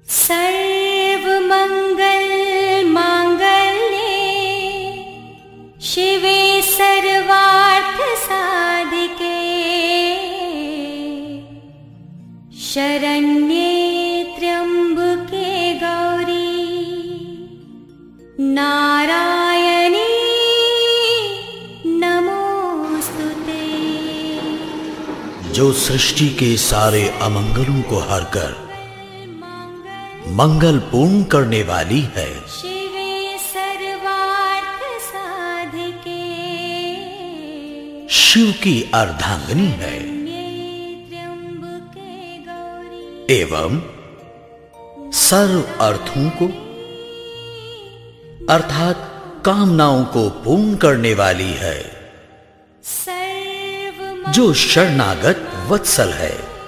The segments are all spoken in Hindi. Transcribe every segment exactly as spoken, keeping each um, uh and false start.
सर्वमंगल मांगल्ये शिवे सर्वार्थ साधिके शरण्ये त्र्यंबके गौरी नारायणी नमोस्तुते। जो सृष्टि के सारे अमंगलों को हरकर मंगल पूर्ण करने वाली है, शिवे सर्वार्थ साधिके शिव की अर्धांगिनी है त्र्यंबके गौरी एवं सर्व अर्थों को अर्थात कामनाओं को पूर्ण करने वाली है। जो शरणागत वत्सल है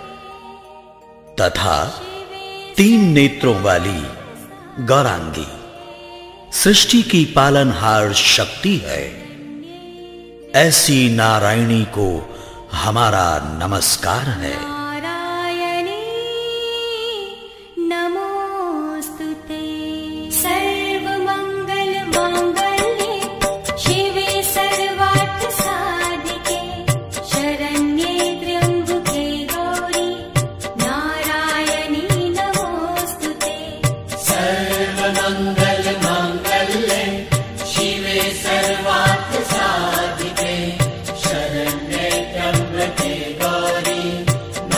तथा तीन नेत्रों वाली गौरांगी सृष्टि की पालनहार शक्ति है, ऐसी नारायणी को हमारा नमस्कार है। नारायणी नमोस्तुते। सर्वमंगल मांगल्ये शिवे सर्वार्थ साधिके शरण्ये त्र्यंबके गौरी नारायणी नमोस्तुते। सर्वमंगल मांगल्ये शिवे सर्वार्थ साधिके शरण्ये त्र्यंबके गौरी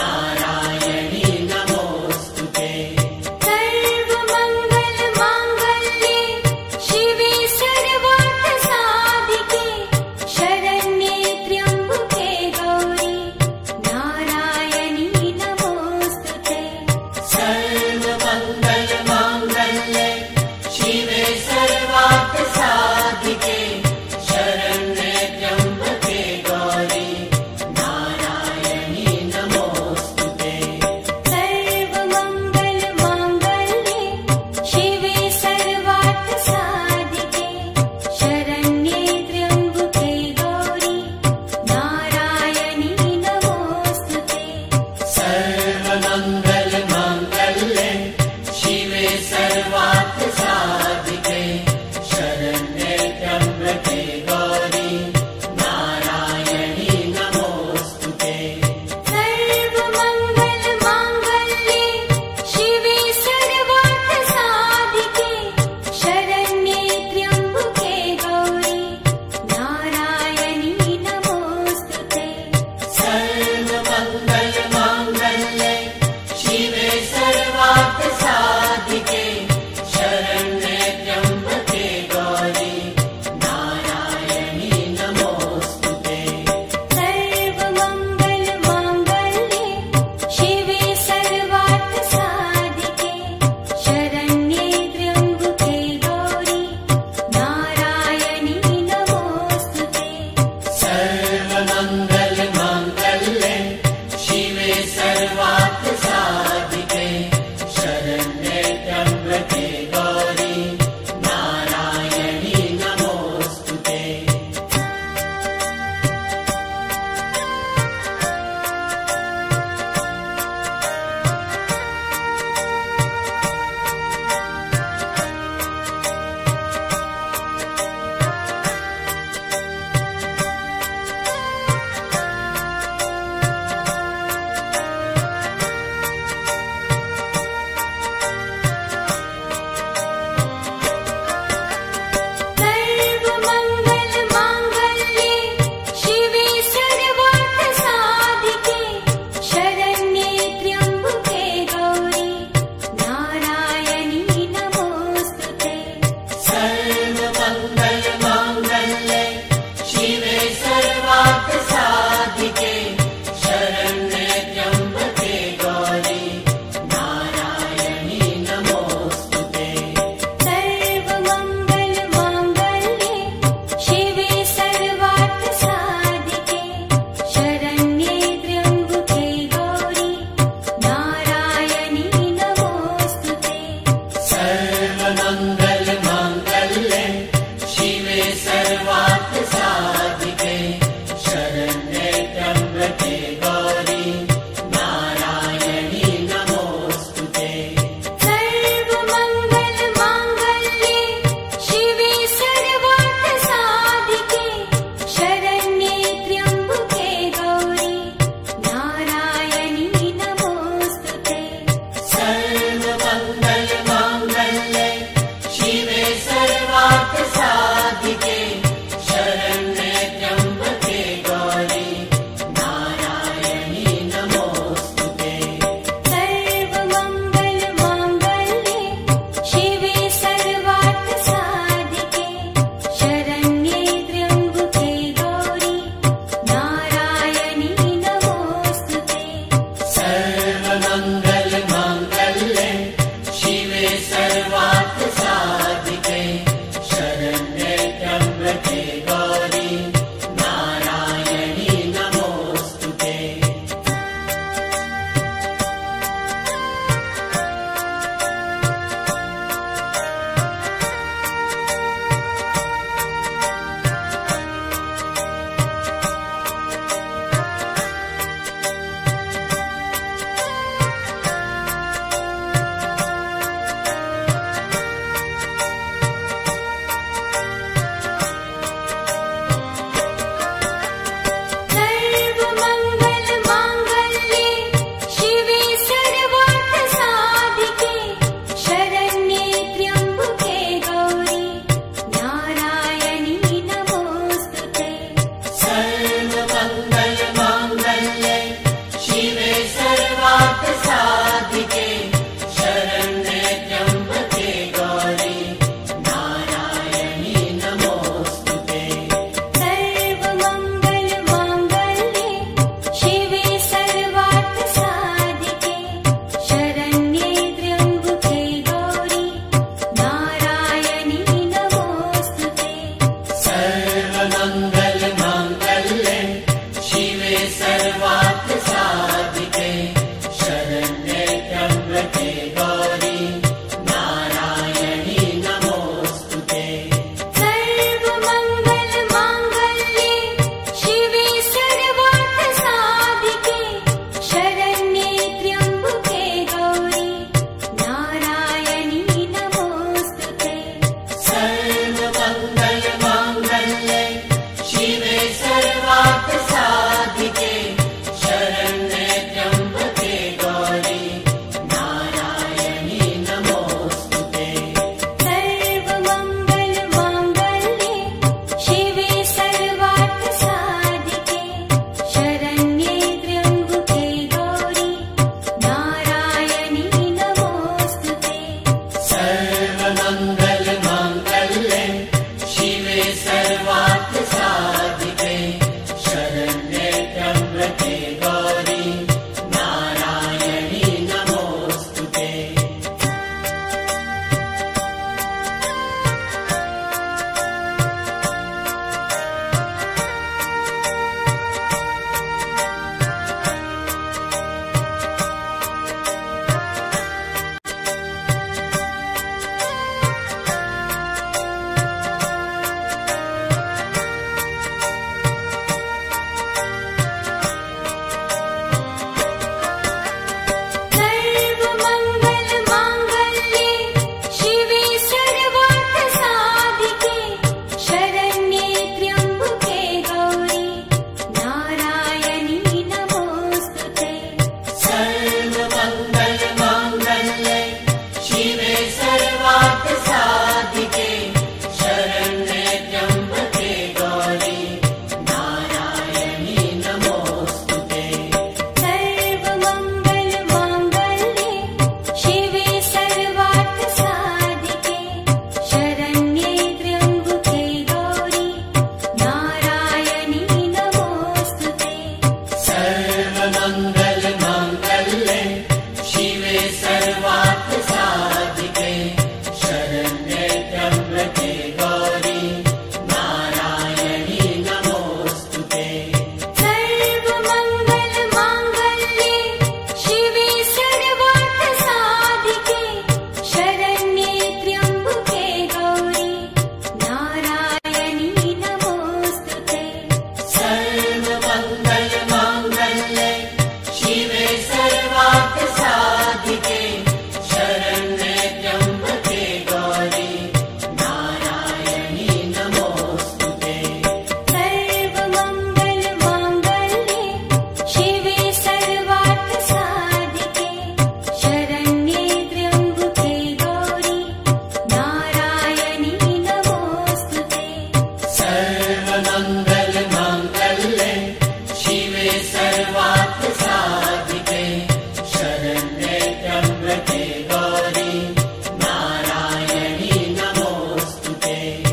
सर्वार्थ साधिके शरण्ये त्र्यम्बके गौरी नारायणी नमोस्तुते। सर्वमंगल मांगल्ये शिवे सर्वार्थ साधिके शरण्ये त्र्यंबके गौरी नारायणी नमोस्तुते। सर्वमंगल मांगल्ये शिवे सर्वार्थ साधिके शरण्ये त्र्यम्बके गौरी नारायणी नमोस्तुते। सर्वमंगल मांगल्ये शिवे सर्वार्थ साधिके शरण्ये त्र्यंबके गौरी नारायणी नमोस्तुते। सर्वमंगल मांगल्ये शिवे सर्वार्थ साधिके शरण्ये त्र्यम्बके गौरी नारायणी नमोस्तुते।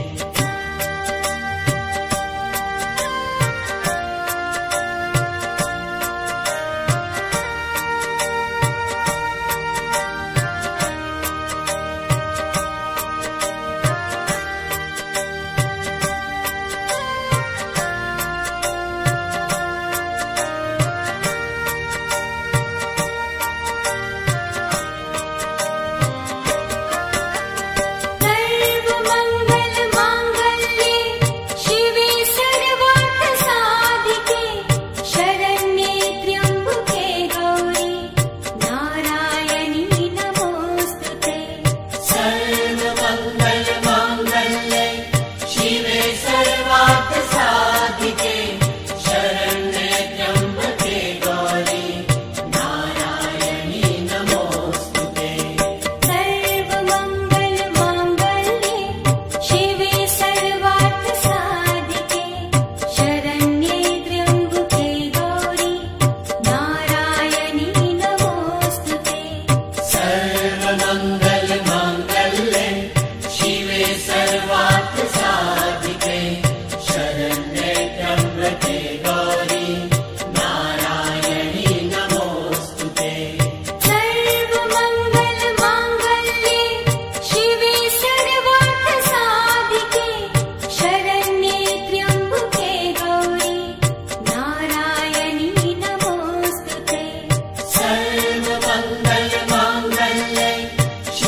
सर्वमंगल मांगल्ये शिवे सर्वार्थ साधिके शरण्ये त्र्यंबके गौरी नारायणी नमोस्तुते। सर्वमंगल मांगल्ये शिवे सर्वार्थ साधिके शरण्ये त्र्यम्बके गौरी नारायणी नमोस्तुते। सर्वमंगल मांगल्ये शिवे सर्वार्थ साधिके शरण्ये त्र्यंबके गौरी नारायणी नमोस्तुते। सर्वमंगल मांगल्ये शिवे सर्वार्थ साधिके शरण्ये त्र्यम्बके गौरी नारायणी नमोस्तुते। सर्वमंगल मांगल्ये शिवे सर्वार्थ साधिके शरण्ये त्र्यंबके गौरी नारायणी नमोस्तुते। सर्वमंगल मांगल्ये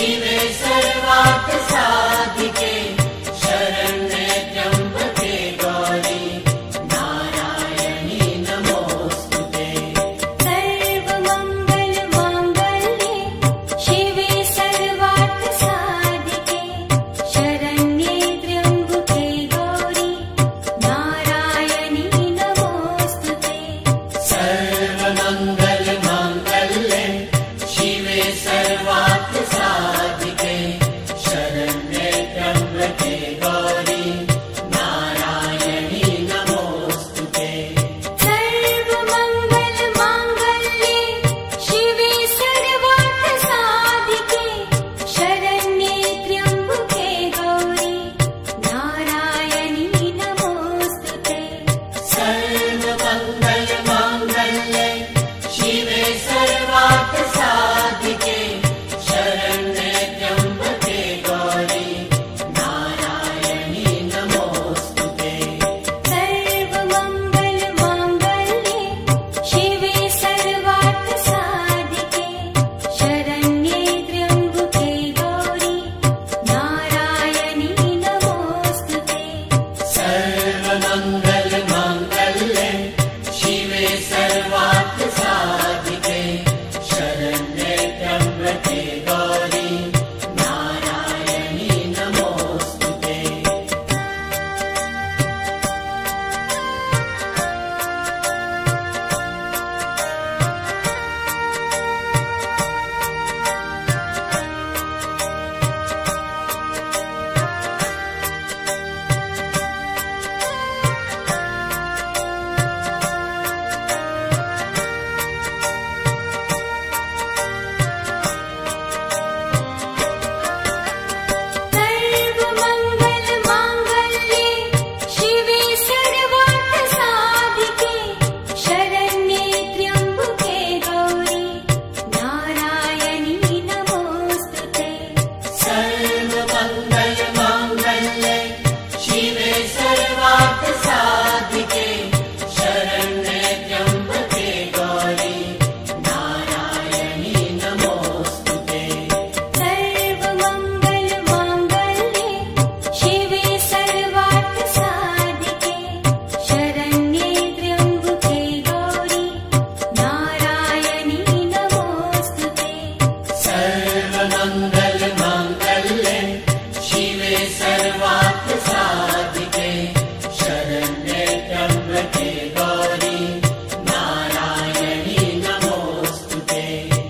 सर्वमङ्गल माङ्गल्ये शिवे सर्वार्थसाधिके शरण्ये त्र्यम्बके गौरी नारायणी नमोऽस्तुते।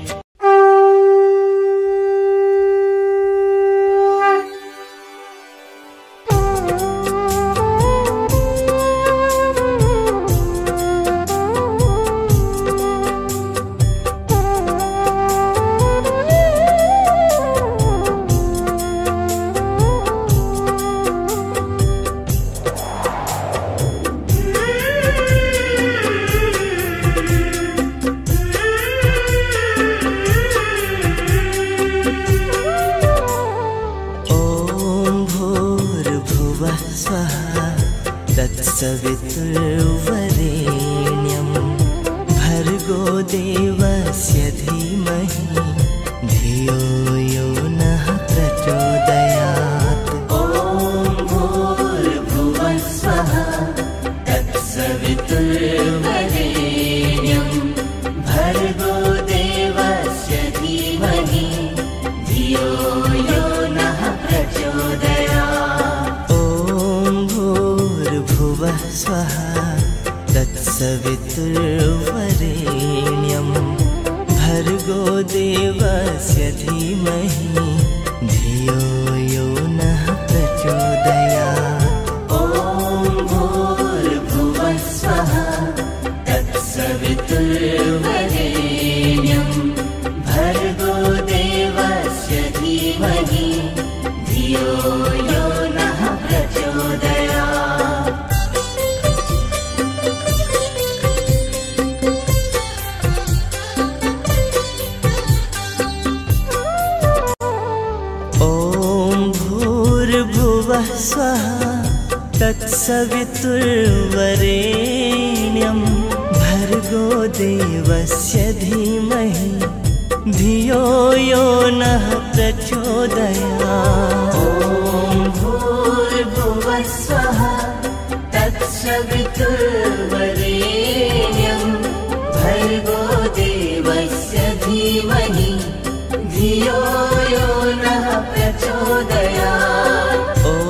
तत्सवितुर्वरेण्यं भर्गो देवस्य धीमहि धियो यो नः प्रचोदयात्। ॐ भूर्भुवः स्वः तत्सवितुर्वरेण्यं भर्गो देवस्य धीमहि धियो यो नः प्रचोदयात्। भुवः स्वः तत्सवितुर्वरेण्यं भर्गो देवस्य धीमहि धियो यो नः प्रचोदयात्। ॐ भूर्भुवः स्वः तत्सवितुर्वरेण्यं भर्गो देवस्य धीमहि धियो यो नः प्रचोदयात्। स्वः तत्सवितुर्वरेण्यं भर्गो देवस्य धीमहि धियो यो नः प्रचोदयात्। ॐ भूर्भुवः स्वः तत्सवितुर्वरेण्यं भर्गो देवस्य धीमहि धियो यो नः प्रचोदयात्।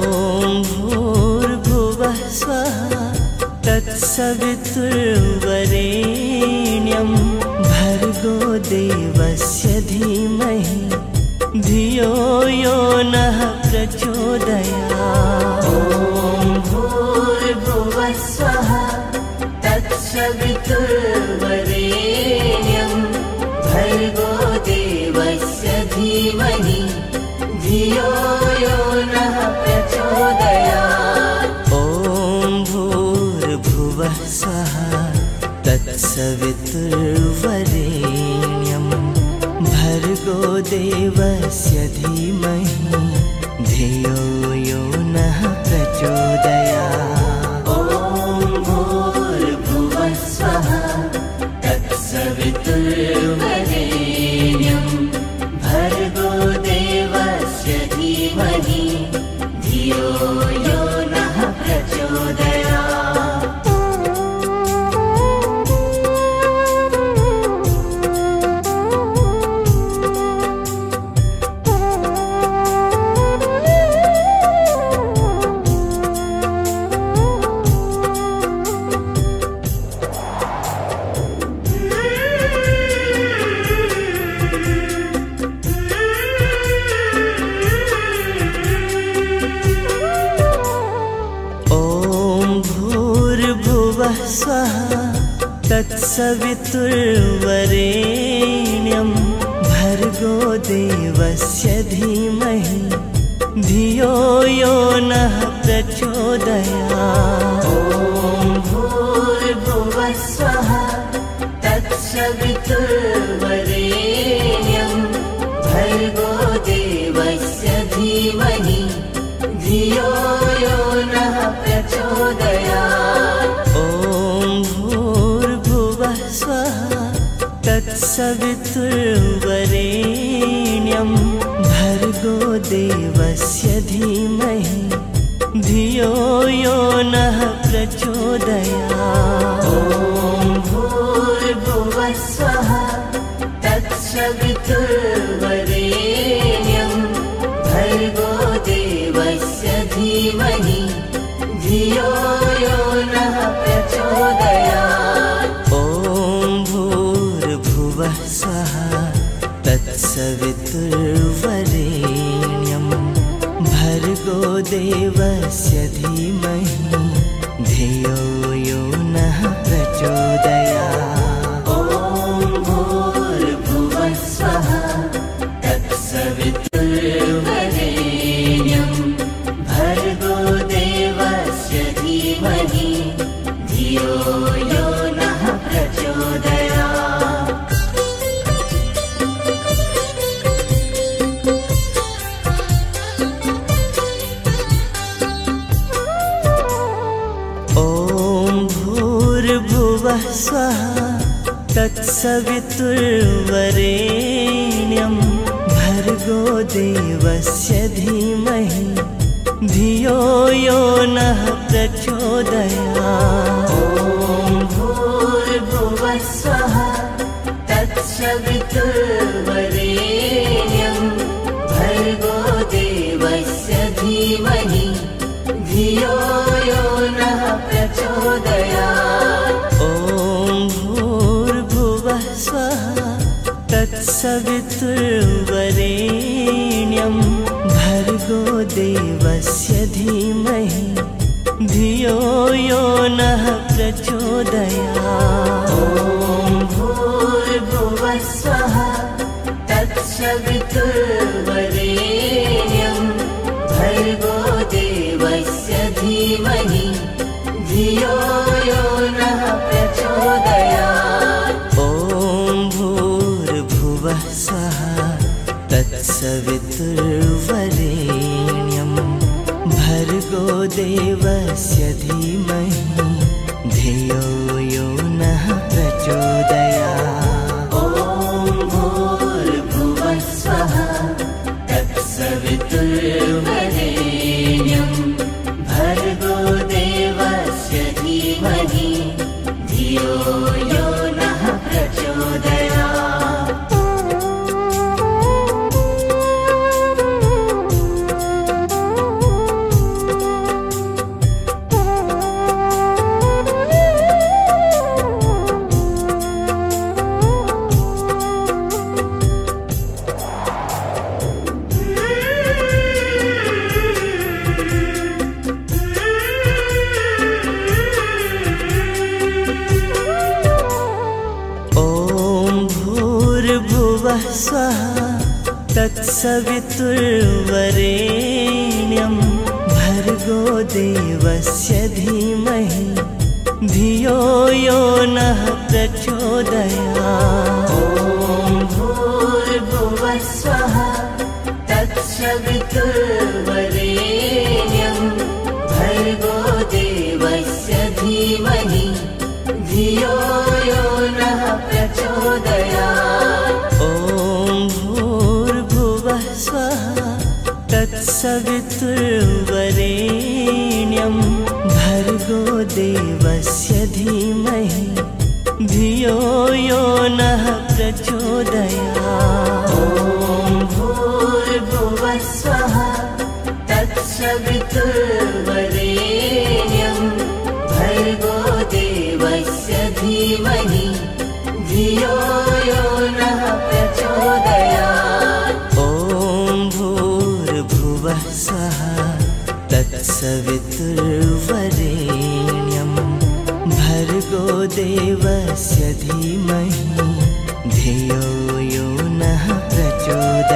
तत्सवितुर्वरेण्यं भर्गो देवस्य धीमहि धियो यो नः प्रचोदयात्। ॐ भूर्भुवः स्वः तत्सवितुर्वरेण्यं भर्गो देवस्य धीमहि धियो यो नः प्रचोदयात्। स्वः तत्सवितुर्वरेण्यं भर्गो देवस्य धीमहि धियो यो नः प्रचोदयात्। ॐ भूर्भुवः स्वः तत्सवितुर्वरेण्यं भर्गो देवस्य धीमहि धियो यो नः प्रचोदयात्। स्वः तत्सवितुर्वरेण्यं भर्गो देवस्य धीमहि धियो यो नः प्रचोदयात्। ॐ भूर्भुवः स्वः तत्सवितुर्वरेण्यं भर्गो देवस्य धीमहि धियो यो नः प्रचोदयात्। तत्सवितुर्वरेण्यं भर्गो देवस्य धीमहि धियो यो नः प्रचोदयात्। ॐ भूर्भुवः स्वः तत्सवितुर्वरेण्यं धीमहि धियो यो नः प्रचोदयात्। ॐ भूर्भुवः स्वः तत्सवितुर्वरेण्यं भर्गो देवस्य धीमहि धियो यो नः प्रचोदयात्। ॐ भूर्भुवः स्वः तत्सवितुर्वरेण्यं भर्गो देवस्य धीमहि धियो यो नः प्रचोदयात्। ॐ भूर्भुवः स्वः तत्सवितुर्वरेण्यं भर्गो देवस्य धीमहि धियो यो नः प्रचोदयात्। ॐ भूर्भुवः स्वः तत्सवितुर्वरेण्यं भर्गो देवस्य धीमहि धियो यो नः प्रचोदयात्। ॐ भूर्भुवः स्वः तत्सवितुर्वरेण्यं भर्गो देवस्य धीमहि धियो यो नः प्रचोदयात्। ॐ भूर्भुवः स्वः तत्सवितुर्वरेण्यं भर्गो देवस्य धीमहि धियो यो नः प्रचोदयात्। ॐ भूर्भुवः स्वः तत्सवितुर्वरेण्यं भर्गो देवस्य धीमहि धियो यो नः प्रचोदयात्। ॐ भूर्भुवः स्वः तत्सवितुर्वरेण्यं भर्गो देवस्य धीमहि धियो यो नः प्रचोदयात्। स्वः तत्सवितुर्वरेण्यं भर्गो देवस्य धीमहि धियो यो नः प्रचोदयात्। ॐ भूर्भुवः स्वः तत्सवितुर्वरेण्यं भर्गो देवस्य धीमहि धियो यो नः प्रचोदयात्। ॐ भूर्भुवः स्वः तत्सवितुर्वरेण्यं भर्गो देवस्य धीमहि धियो यो नः प्रचोदयात्। ॐ भूर्भुवः स्वः तत्सवितुर्वरेण्यं भर्गो देवस्य धीमहि धियो यो नः प्रचोदयात्। ॐ भूर्भुवः स्वः तत्सवितुर्वरेण्यं भर्गो देवस्य धीमहि धियो यो नः प्रचोदयात्।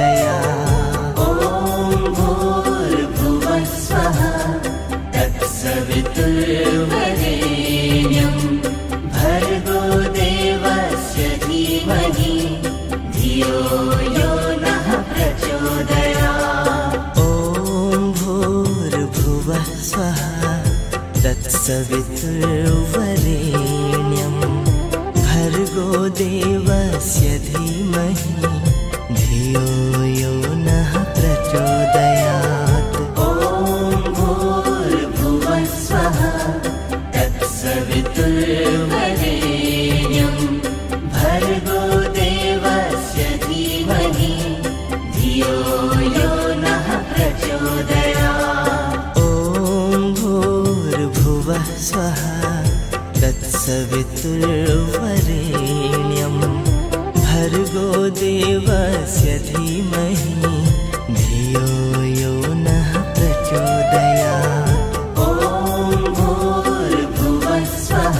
धीमहि धियो यो नः प्रचोदयात्। ॐ भूर्भुवः स्वः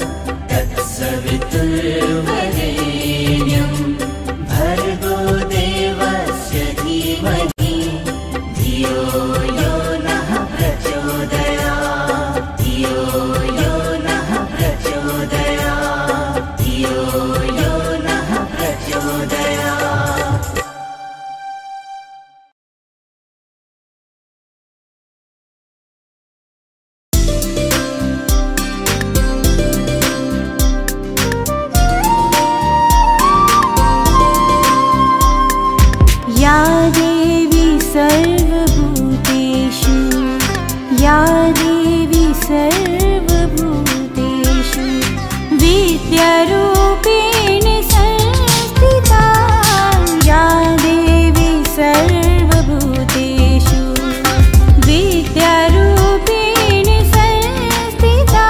तत्सवितुर्वरेण्यं भर्गो देवस्य धीमहि धियो यो नः प्रचोदयात्। धियो यो नः प्रचोदयात्। धियो यो नः प्रचोदयात्। या देवी सर्वभूतेषु या देवी सर्वभूतेषु विद्यारूपेण संस्थिता। या देवी सर्वभूतेषु विद्यारूपेण संस्थिता।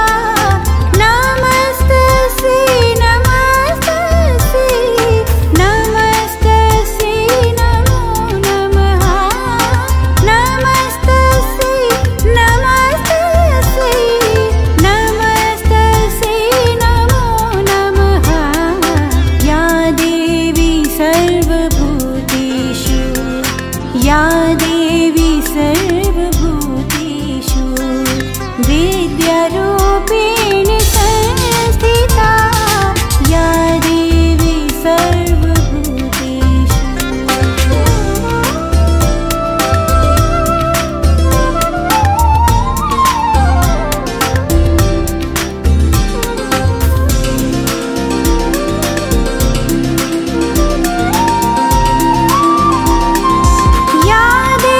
नमस्तस्यै नमस्तस्यै नमस्तस्यै नमो नमः। नमस्तस्यै नमस्तस्यै नमस्तस्यै नमो नमः। या देवी सर्वभूतेषु या देवी सर्वभूतेषु विद्यारूपेण संस्थिता। या देवी सर्वभूतेषु या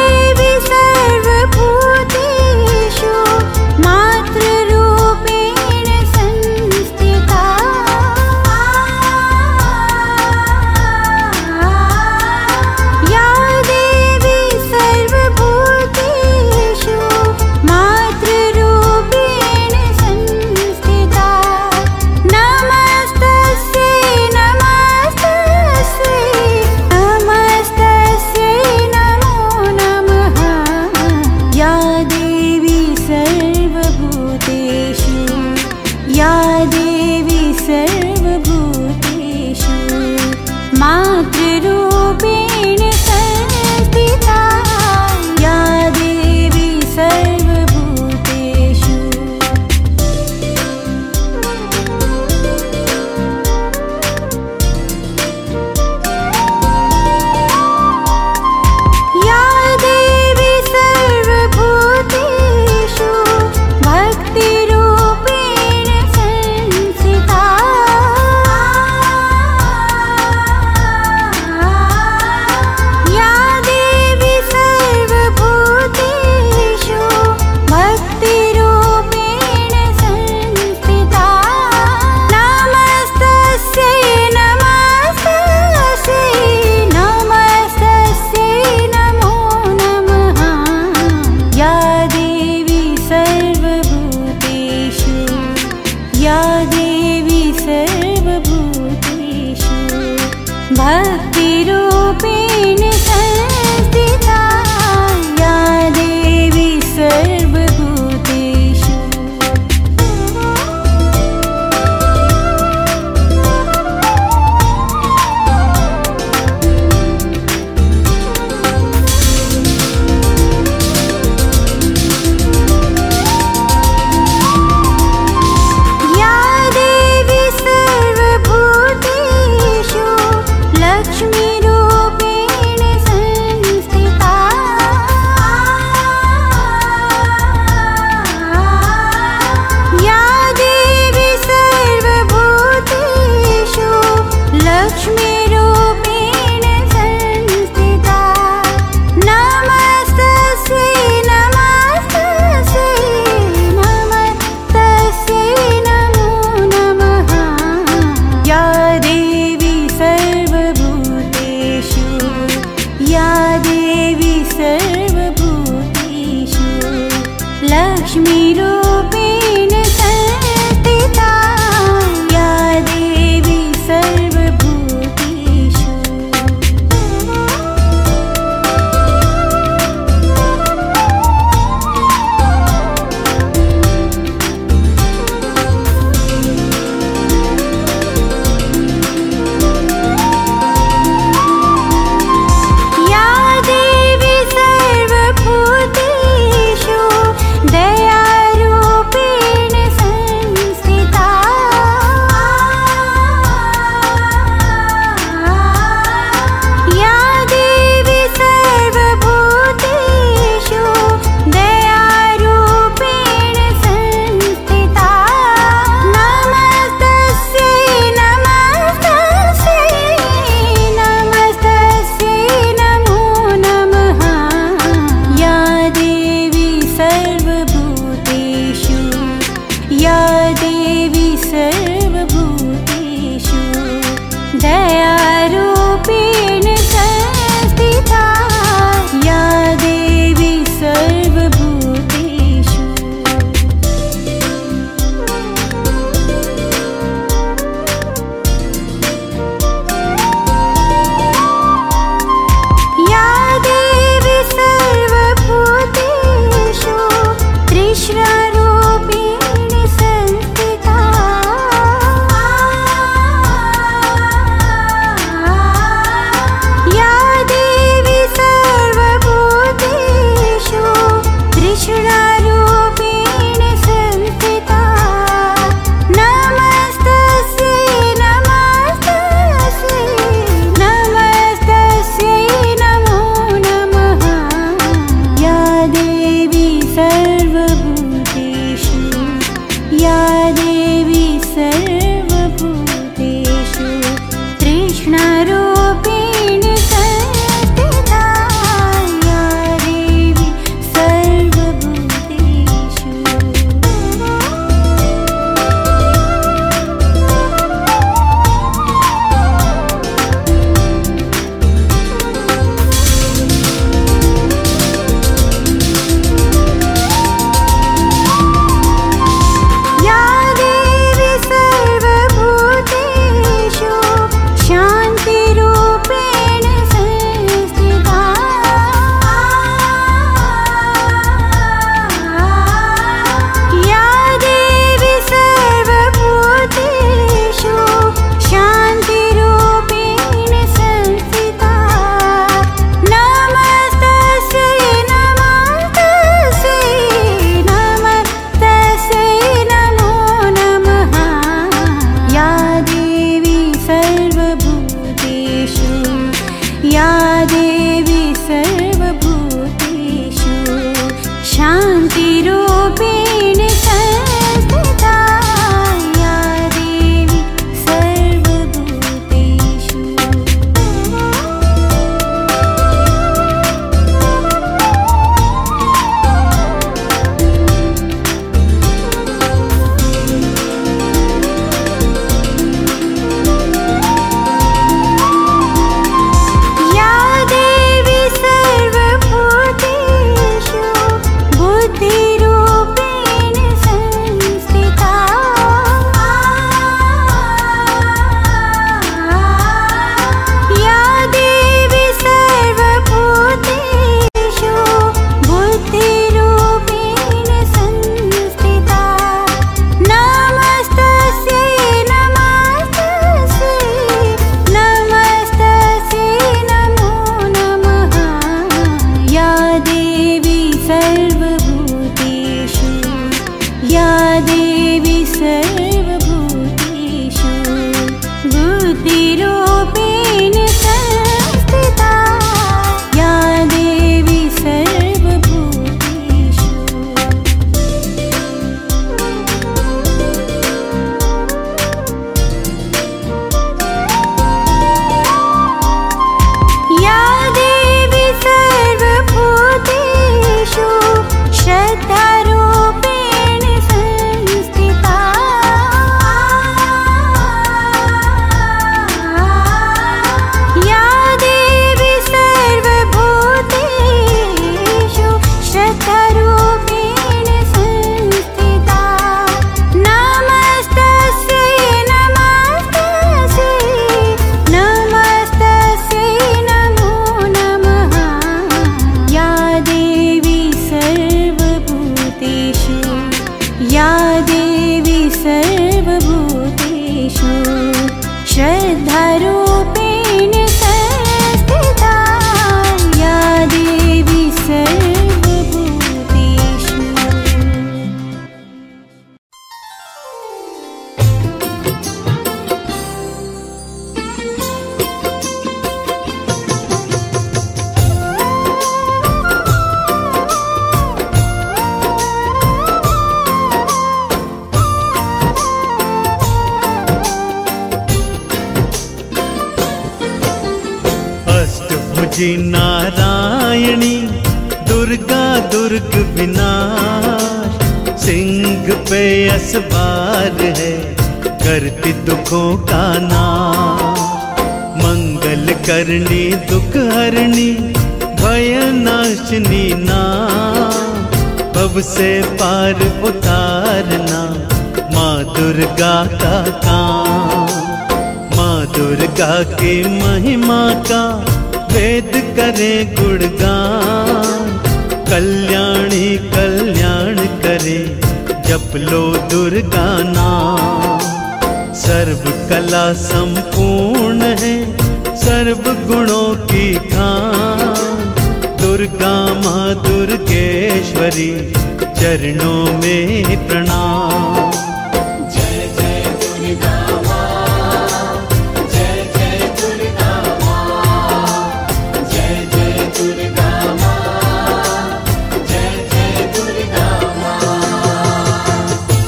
जी नारायणी दुर्गा दुर्ग विनाश, सिंह पे असवार है करती दुखों का नाश। मंगल करनी दुख हरणी भय नाशनी नाम, भव से पार उतारना माँ दुर्गा का काम। माँ दुर्गा की महिमा का वेद करे गुणगान, कल्याणी कल्याण करे जप लो दुर्गा नाम। सर्व कला संपूर्ण है सर्व गुणों की खान, दुर्गा माँ दुर्गेश्वरी चरणों में प्रणाम। जय जय दुर्गा माँ, जय जय दुर्गा माँ, जय जय दुर्गा माँ, जय जय दुर्गा माँ।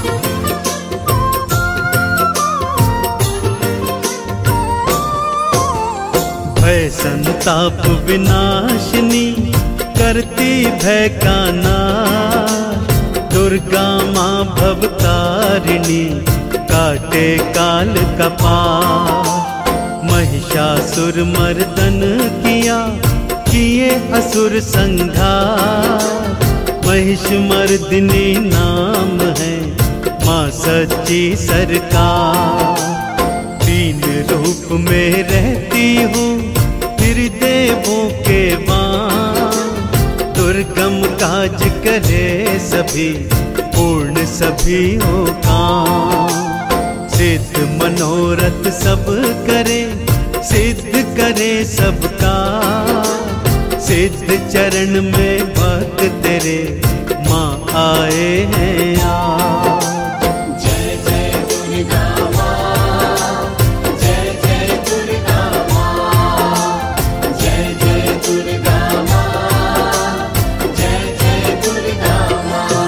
भय संताप विनाशिनी करती भय का नाश, दुर्गा माँ भवतारिणी काटे काल का पाश। महिषासुर मर्दन किया किए असुर संघार, महिष मर्दिनी नाम है माँ सच्ची सरकार। तीन रूप में रहती हूँ फिर देवों के वान, दुर्गम काज करे सभी पूर्ण सभी हो काम। सिद्ध मनोरथ सब करे सिद्ध करे सबका, सिद्ध चरण में भक्त तेरे माँ आए हैं आज। जय जय दुर्गा माँ, जय जय दुर्गा माँ, जय जय दुर्गा माँ, जय जय दुर्गा माँ।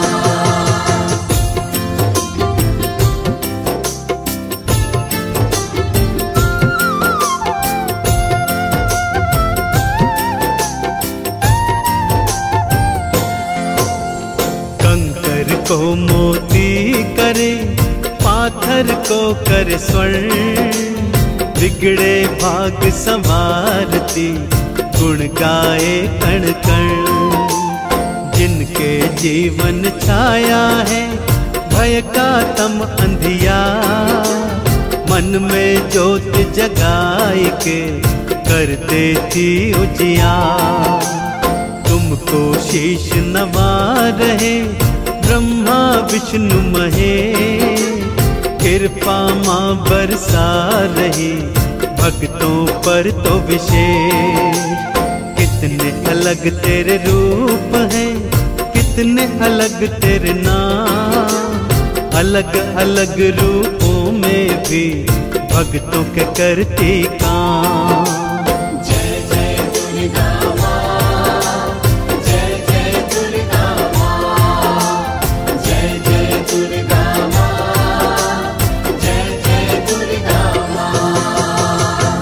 कंकर को मोती करे पाथर को कर स्वर्ण, बिगड़े भाग संवारती गुण गाए कण कण। जिनके जीवन छाया है भय का तम अंधियार, मन में ज्योत जगाए के करते थी उजियार। तुमको शीश नवा रहे ब्रह्मा विष्णु महेश, कृपा माँ बरसा रही भक्तों पर तो विशेष। कितने अलग तेरे रूप हैं कितने अलग तेरे नाम, अलग अलग रूपों में भी भक्तों के करती काम। जय जय दुर्गा माँ, जय जय दुर्गा माँ, जय जय दुर्गा माँ, जय जय दुर्गा माँ।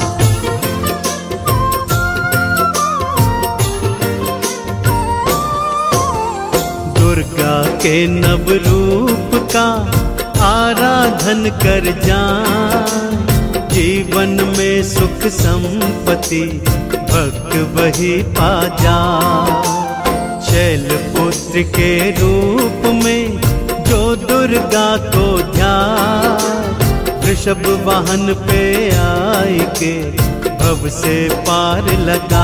दुर्गा के नव रूप का आराधन कर जान, जीवन में सुख संपत्ति भक्त वही पा जा। शैल पुत्र के रूप में जो दुर्गा को ध्यान, वृषभ वाहन पे आए के भव से पार लगा।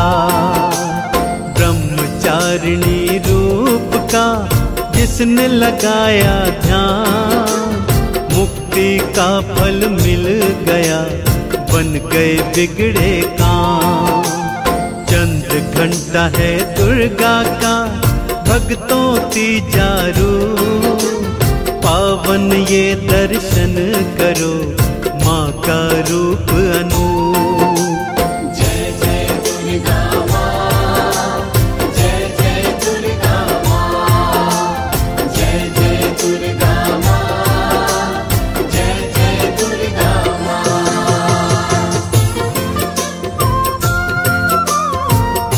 ब्रह्मचारिणी रूप का जिसने लगाया ध्यान, मुक्ति का फल मिल गया बन गए बिगड़े काम। चंद्र घंटा है दुर्गा का भक्तों तीजा रूप, पावन ये दर्शन करो माँ का रूप अनूप। जय जय दुर्गा माँ, जय जय दुर्गा माँ, जय जय दुर्गा माँ, जय जय दुर्गा माँ।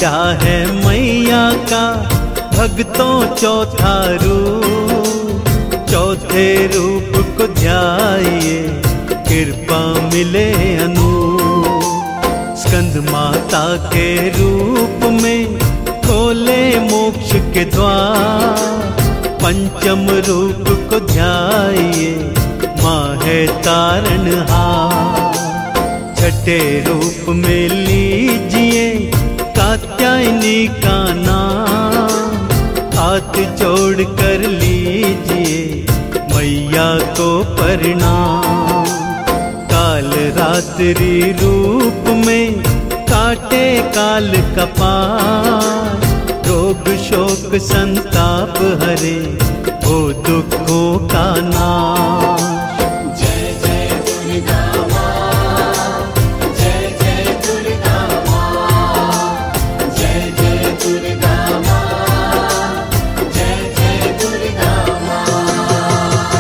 मुंडा है मैया का भक्तों चौथा रूप, चौथे रूप को ध्याइए कृपा मिले अनूप। स्कंद माता के रूप में खोले मोक्ष के द्वार, पंचम रूप को ध्याइए माँ है तारणहार। छठे रूप में लीजिए कात्यायनी का नाम, हाथ जोड़ कर लीजिए मैया को प्रणाम। काल रात्रि रूप में काटे काल का पार, रोग शोक संताप हरे हो दुखों का नाश। जय जय दुर्गा माँ, जय जय दुर्गा माँ, जय जय दुर्गा माँ, जय जय दुर्गा माँ।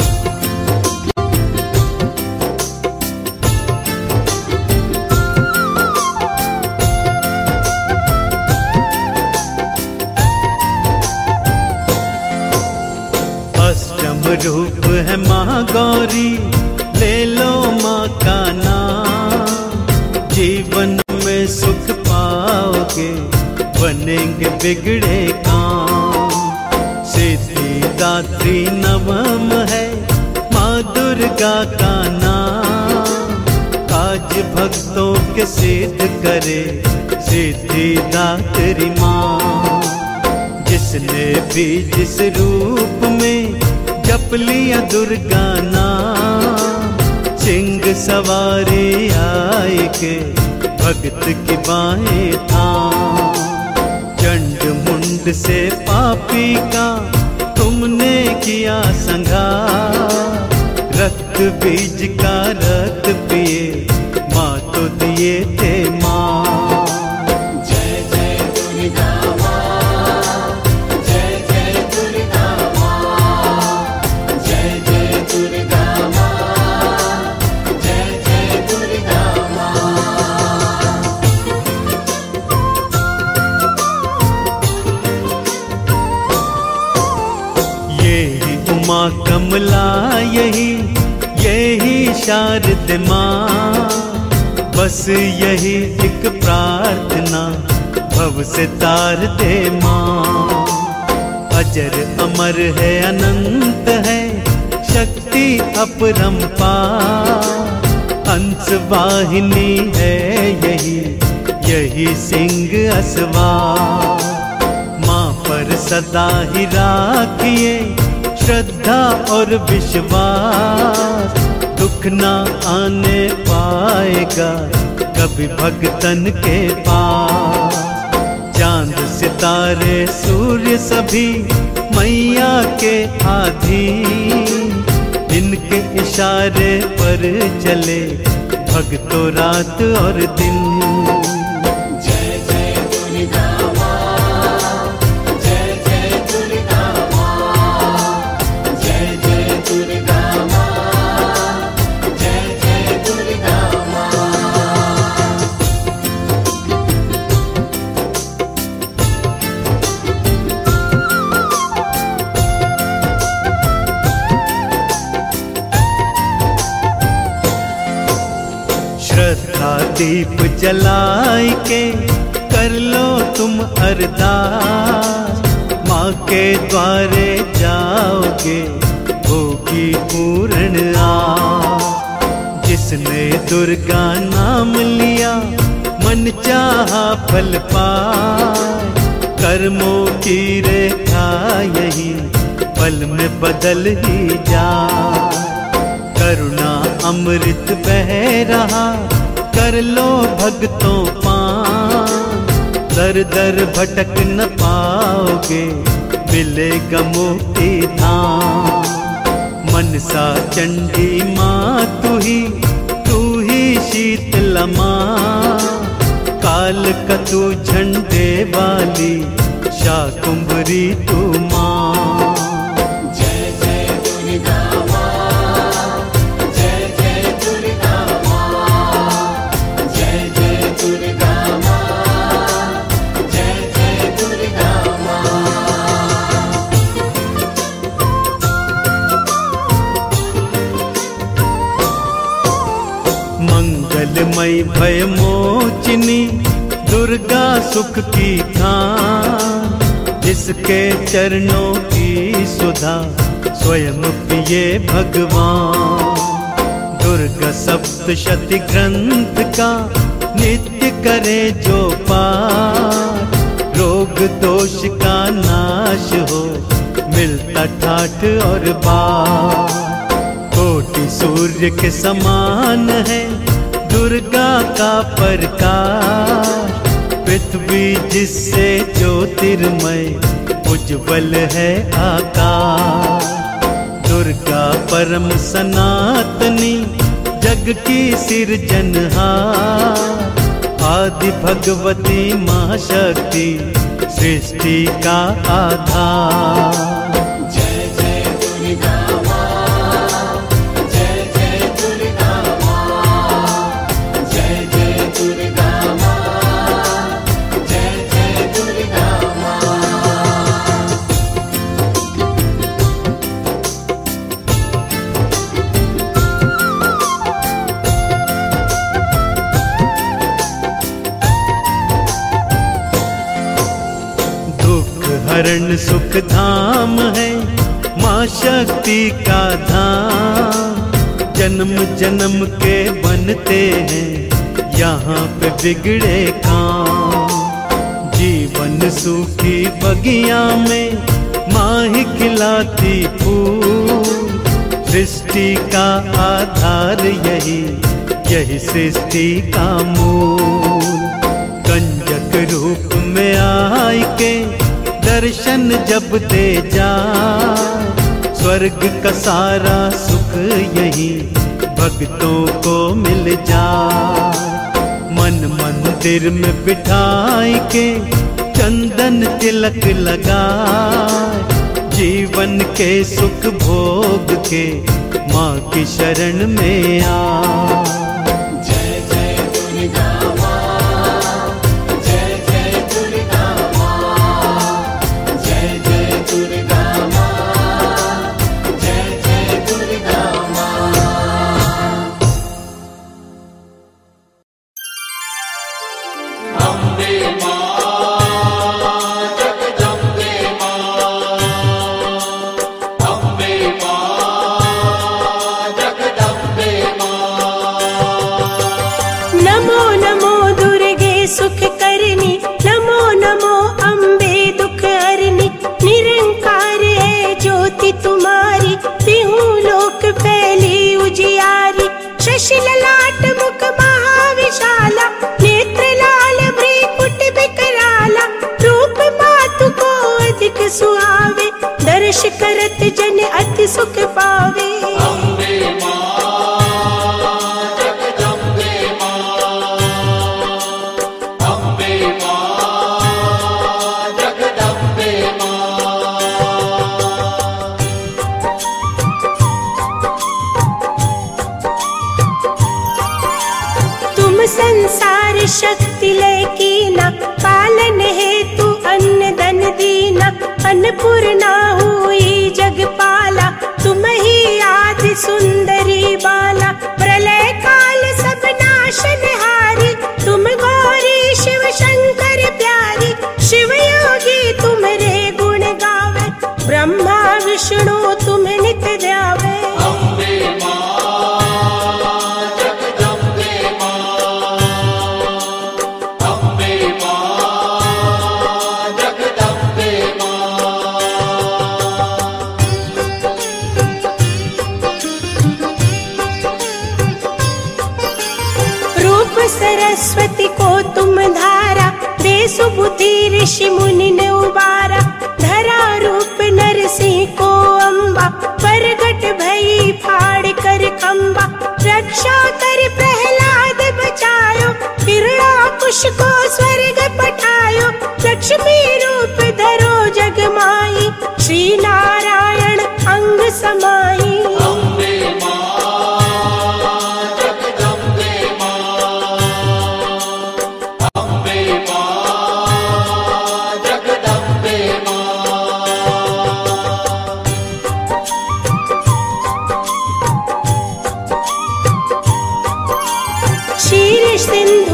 अष्टम रूप है माँ गौरी, ले लो माँ का नाम। जीवन में सुख पाओगे, बनेंगे बिगड़े काम। सिद्धिदात्री नवम है माँ दुर्गा का नाम, आज भक्तों के सिद्ध करे सिद्धिदात्री माँ। जिसने भी जिस रूप में जप लिया दुर्गा नाम, सिंह सवारी आए के भक्त की बाहें थाम। चंड मुंड से पापी का तुमने किया संहार, रक्त बीज का रक्त पिए माँ तो दिए थे माँ। जय जय दुर्गा माँ, जय जय दुर्गा माँ, जय जय दुर्गा माँ, जय जय दुर्गा माँ। यही उमा कमला यही यही शारद माँ, बस यही एक प्रार्थना भव से तार दे माँ। अजर अमर है अनंत है शक्ति अपरंपार, हंस वाहिनी है यही यही सिंह असवार। माँ पर सदा ही राखिए श्रद्धा और विश्वास, दुख ना आने पाएगा कभी भक्तन के पास। चांद सितारे सूर्य सभी मैया के अधीन, इनके इशारे पर चले भक्तों रात और दिन। जय जय दुर्गा माँ, जय जय दुर्गा माँ, जय जय दुर्गा माँ, जय जय दुर्गा माँ। श्रद्धा दीप जलाई के कर लो तुम अरदास, माँ के द्वारे जाओगे होगी पूर्ण आस। जिसने दुर्गा नाम लिया मन चाहा फल पाए, कर्मों की रेखा यही पल में बदल ही जाए। करुणा अमृत बह रहा कर लो भक्तों पान, दर दर भटक न पाओगे मिलेगा मुक्ति धाम। मनसा चंडी माँ तू ही तू ही शीतला माँ, काल का तू झंडे वाली शाकुंभरी तू माँ। जय जय दुर्गा माँ, जय जय दुर्गा माँ, जय जय दुर्गा माँ, भय मोचिनी दुर्गा सुख की खान, जिसके चरणों की सुधा स्वयं पिए भगवान। दुर्गा सप्तशती ग्रंथ का नित्य करे जो पाठ, रोग दोष का नाश हो मिलता ठाठ और बार। कोटि सूर्य के समान है दुर्गा का प्रकाश, पृथ्वी जिससे ज्योतिर्मय उज्ज्वल है आकाश। दुर्गा परम सनातनी जग की सिरजनहार, आदि भगवती महाशक्ति सृष्टि का आधार। जय जय दुर्गा माँ, जय जय दुर्गा माँ, जय जय दुर्गा माँ, जय जय दुर्गा माँ। हरण सुख धाम है माँ शक्ति का धाम, जन्म जन्म के बनते हैं यहाँ पे बिगड़े काम। जीवन सुखी बगिया में माँ ही खिलाती फूल, सृष्टि का आधार यही यही सृष्टि का मूल। कंजक रूप में आय के दर्शन जब दे जा, स्वर्ग का सारा सुख यही भक्तों को मिल जा। मन मंदिर में बिठाई के चंदन तिलक लगा, जीवन के सुख भोग के माँ की शरण में आ। जय जय दुर्गा माँ, जय जय दुर्गा माँ, जय जय दुर्गा माँ, जय जय दुर्गा माँ। अम्बे माँ, जगदम्बे माँ, अम्बे माँ, जगदम्बे माँ। नमो नमो दुर्गे सुख करनी, नमो नमो अम्बे दुख हरनी। निरंकार है ज्योति तुम्हारी, तिहु लोक फैली उजियारी। शशि ललाट मुख महाविशाला, नेत्र लाल भ्रिकुट बिकराला। रूप मातु को अधिक सुहावे, दर्श करत जन अति सुख पावे। अम्बे माँ, जगदम्बे माँ, अम्बे माँ, जगदम्बे माँ। तुम संसार शक्ति लय कीना, पालन हेतु अन्न धन दीना। अन्नपूर्णा हुई जगपाला, तुम ही आदि सुंदरी बाला। प्रलय काल सब नाशनहारी, तुम गौरी शिव शंकर प्यारी। शिव योगी तुम्हारे गुण गावे, ब्रह्मा विष्णु तुम नित ध्यावे। अम्बे माँ, जगदम्बे माँ, अम्बे माँ, जगदम्बे माँ। रूप सरस्वती को तुम धारा, दे सुबुद्धि ऋषि मुनि ने उबारा। धरा रूप नरसिंह को अम्बा, प्रगट भई फाड़ कर खम्बा। रक्षा कर प्रहलाद बचायो, हिरण्यकुश को स्वर्ग पठायो। लक्ष्मी रूप धरो जग माई, श्री नारायण अंग समाई। अम्बे माँ, जगदम्बे माँ, अम्बे माँ, जगदम्बे माँ। क्षीर सिंधु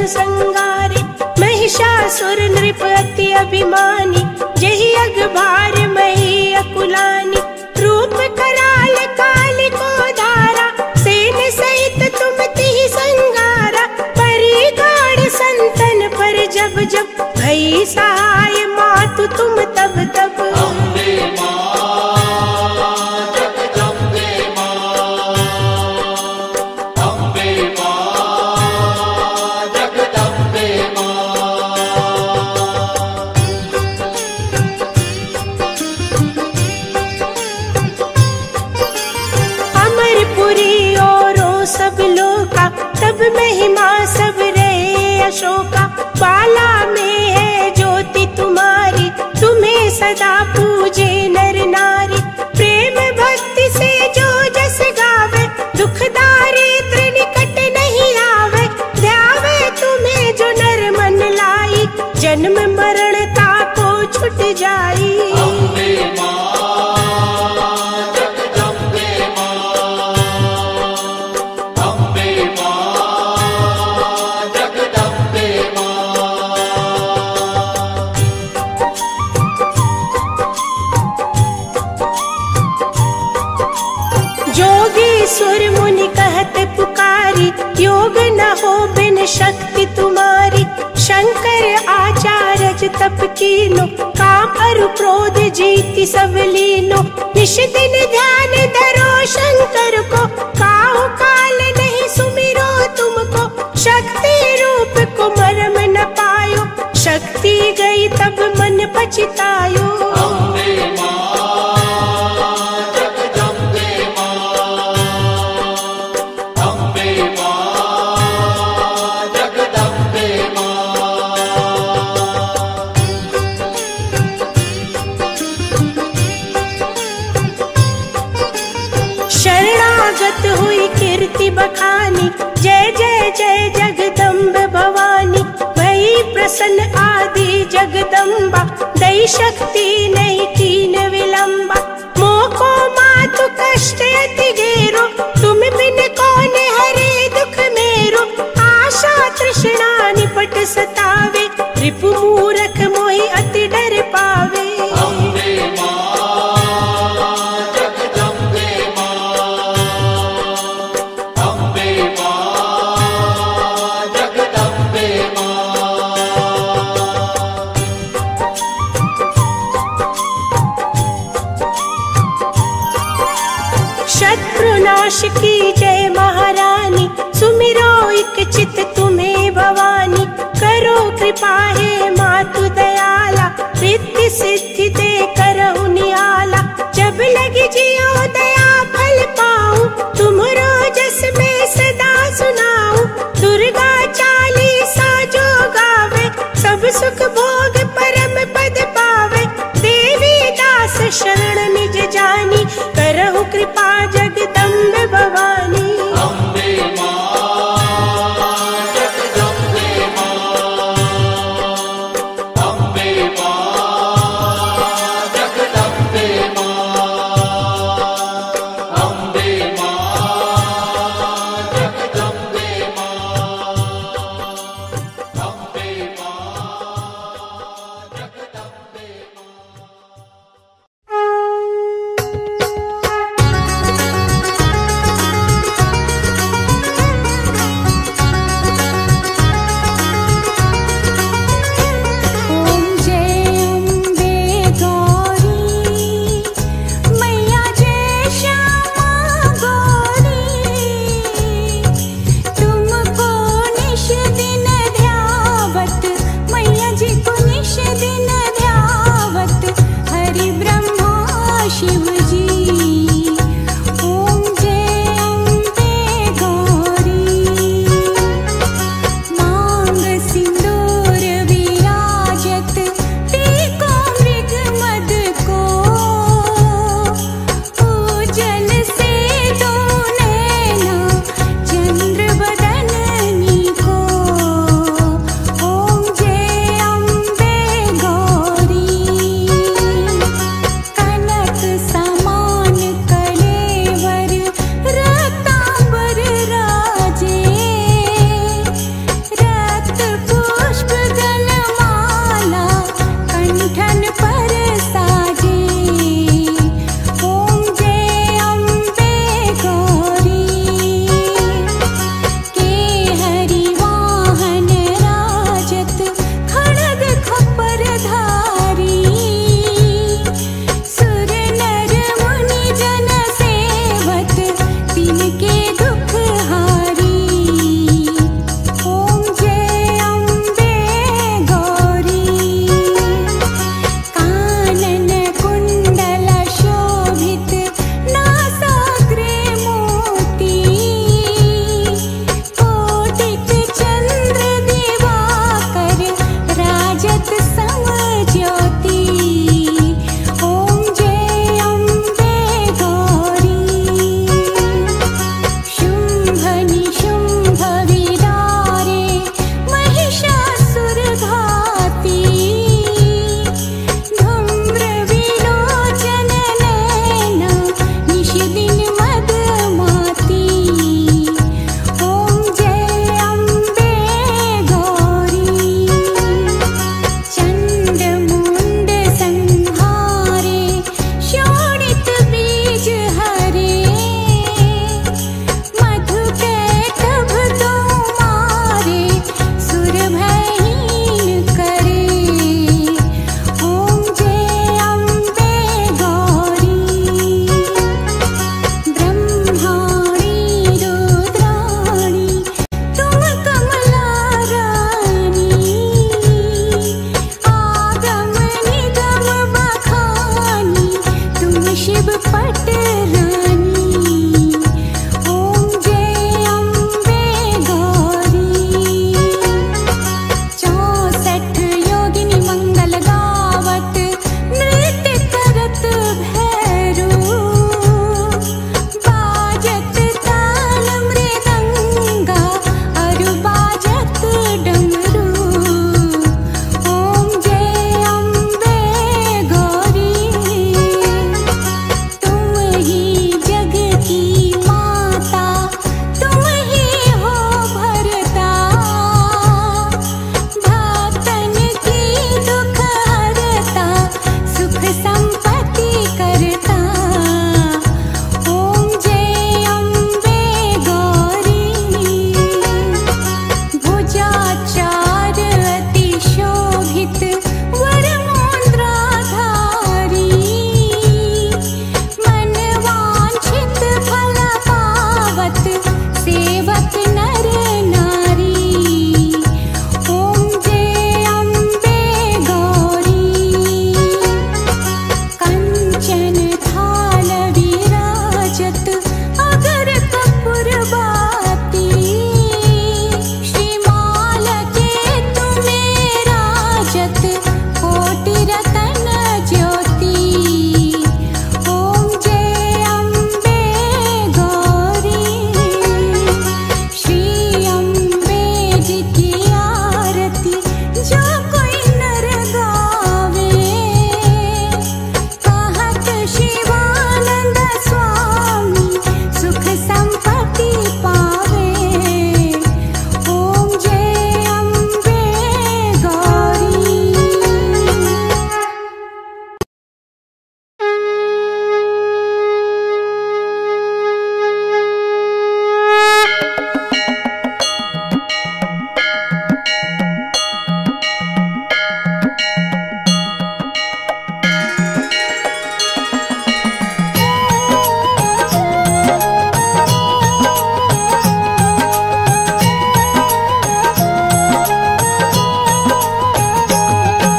संगारे। महिषासुर नृप अति अभिमानी, जहि अगभार मही अकुलानी। रूप कराल काल को धारा, सेन सहित तुम तिहि संगारा। परी गाढ़ संतन पर जब जब, भई सहाय मातु तुम तब तब। अम्बे मां जगदम्बे मां, अम्बे मां जगदम्बे मां। अमरपुरी औरों सब लोका, तब महिमा सब रहे अशोका। बाला में है ज्योति तुम्हारी, तुम्हें सदा पूजे नर नारी। प्रेम भक्ति से जो जस गावे, दुख दारिद्र निकट नहीं आवे। ध्यावे तुम्हें जो नर मन लाई, जन्म मरण ताको छुट जाई। अम्बे मां जगदम्बे मां, अम्बे मां जगदम्बे मां। जोगी सुर मुनि कहत पुकारी, योग न हो बिन शक्ति तुम्हारी। शंकर आचार्य तप कीनो, काम अरु क्रोध जीति सब लीनो। निश दिन ध्यान धरो शंकर को, काहु काल नहीं सुमिरो तुमको। शक्ति रूप को मरम न पायो, शक्ति गई तब मन पछतायो। अम्बे मां जगदम्बे मां, अम्बे मां जगदम्बे मां। शरणागत हुई कीर्ति बखानी, जय जय जय जगदम्ब भवानी। भई प्रसन्न आदि जगदम्बा, दई शक्ति नहीं कीन विलंबा। मोको मातु कष्ट अति घेरो, तुम बिन कौन हरे दुख मेरो। आशा तृष्णा निपट सतावे, रिपु मूरख मोहि अति डर पावे। अम्बे मां जगदम्बे मां, अम्बे मां जगदम्बे मां।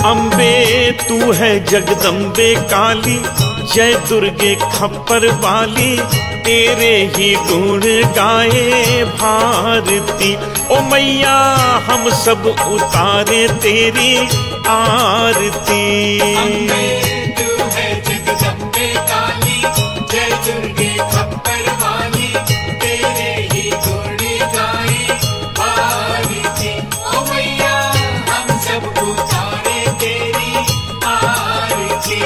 अम्बे तू है जगदम्बे काली, जय दुर्गे खप्पर वाली, तेरे ही गुण गाए भारती। ओ मैया हम सब उतारे तेरी आरती। अम्बे तू है जगदम्बे काली, जय दुर्गे खप्पर वाली, तेरे ही गुण गाए भारती। ओ मैया हम सब उतारे तेरी आरती।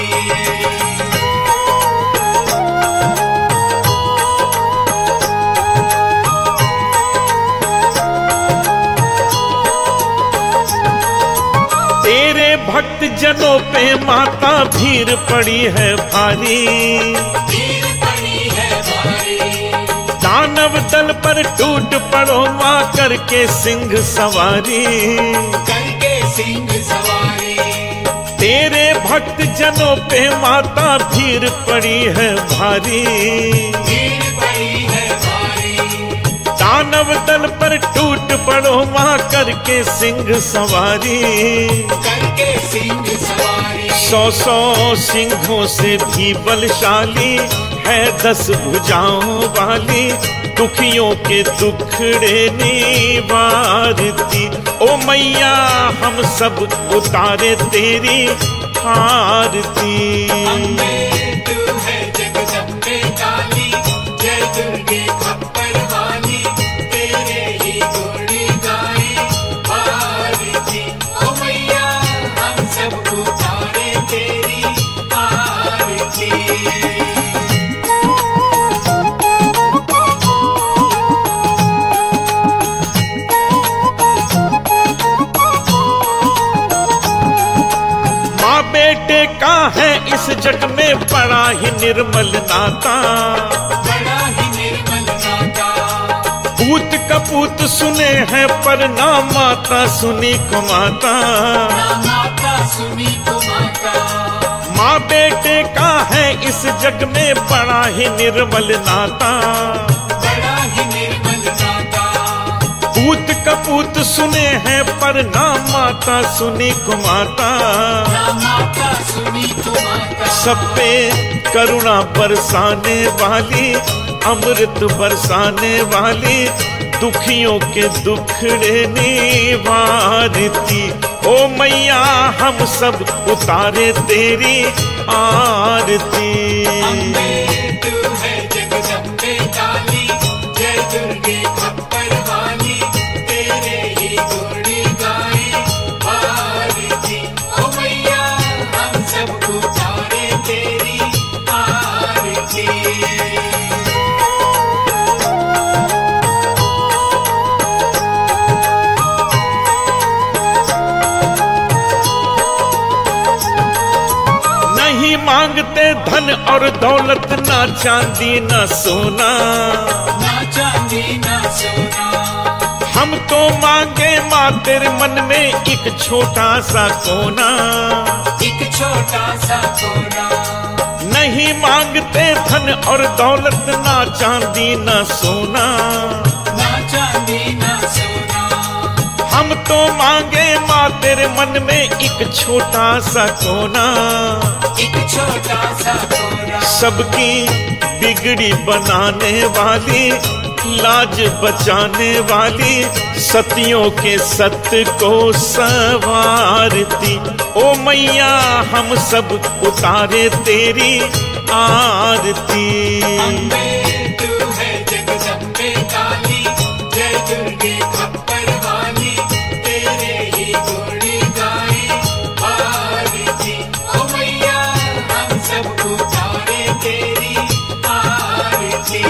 तेरे भक्त जनों पे माता भीड़ पड़ी है भारी, भीड़ पड़ी है भारी। दानव दल पर टूट पड़ो माँ करके सिंह सवारी, करके सिंह सवारी। तेरे भक्त जनों पे माता भीड़ पड़ी है भारी, भीड़ पड़ी है भारी। दानव दल पर टूट पड़ो माँ करके सिंह सवारी। करके सिंह सवारी। सौ सौ सिंहों से भी बलशाली है दस भुजाओं वाली, दुखियों के दुखड़े निवारती। ओ मैया हम सब उतारे तेरी आरती। अम्बे तू है जगदम्बे काली, जय दुर्गे खप्पर वाली, तेरे ही गुण गाए भारती। ओ मैया हम सब उतारे तेरी आरती। माँ बेटे का है इस जग में बड़ा ही निर्मल नाता, बड़ा ही निर्मल नाता। पूत कपूत सुने हैं पर ना माता सुनी को माता। ना माता सुनी को माता। माँ बेटे का है इस जग में बड़ा ही निर्मल नाता, बड़ा ही निर्मल नाता। पूत कपूत सुने हैं पर ना माता सुनी को माता। ना माता सुनी को माता। सब पे करुणा बरसाने वाली, अमृत बरसाने वाली, दुखियों के दुखड़े निवारती। ओ मैया हम सब उतारे तेरी आरती। अम्बे तू है जगदम्बे काली, जय दुर्गे खप्पर वाली, तेरे ही गुण गाए भारती। ओ मैया हम सब उतारे तेरी आरती। नहीं मांगते धन और दौलत, ना चांदी ना सोना, ना चांदी ना सोना। हम तो मांगे माँ तेरे मन में एक छोटा सा कोना। एक छोटा सा कोना। नहीं मांगते धन और दौलत, ना चांदी ना सोना, ना चांदी ना सोना। हम तो मांगे माँ तेरे मन में एक छोटा सा कोना। एक छोटा सा कोना। सबकी बिगड़ी बनाने वाली, लाज बचाने वाली, सतियों के सत्य को संवारती। ओ मैया हम सब उतारे तेरी आरती। अम्बे तू है जगदम्बे काली, जय दुर्गे खप्पर वाली, तेरे ही गुण गाए भारती। ओ मैया हम सब उतारे तेरी आरती।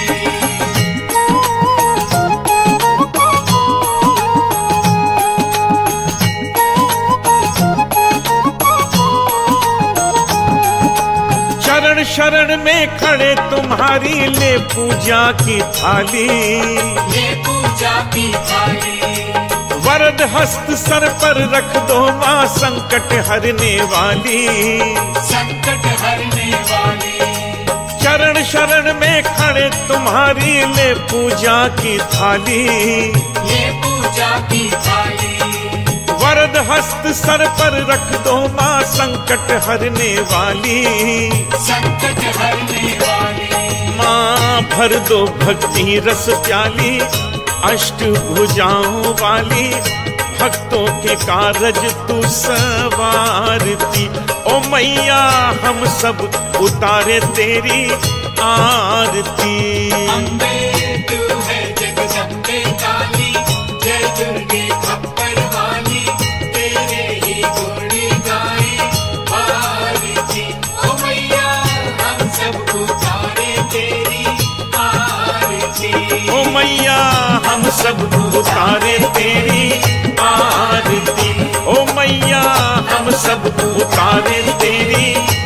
शरण शरण में खड़े तुम्हारी ले पूजा की थाली, ये पूजा की थाली। वरद हस्त सर पर रख दो माँ संकट हरने वाली। संकट हरने वाली। चरण शरण में खड़े तुम्हारी ले पूजा की थाली, ये पूजा की थाली। वरद हस्त सर पर रख दो माँ संकट हरने वाली, संकट हरने वाली। माँ भर दो भक्ति रस प्याली, अष्ट भुजाओं वाली, भक्तों के कारज तू सवारती। ओ मैया हम सब उतारे तेरी आरती। अम्बे तू है जगदम्बे काली, जय दुर्गे खप्पर वाली, तेरे ही गुण गाए आरती। ओ मैया हम सब उतारे तेरी आरती। ओ मैया हम सब उतारे तेरी आरती। ओ मैया हम सब उतारे तेरी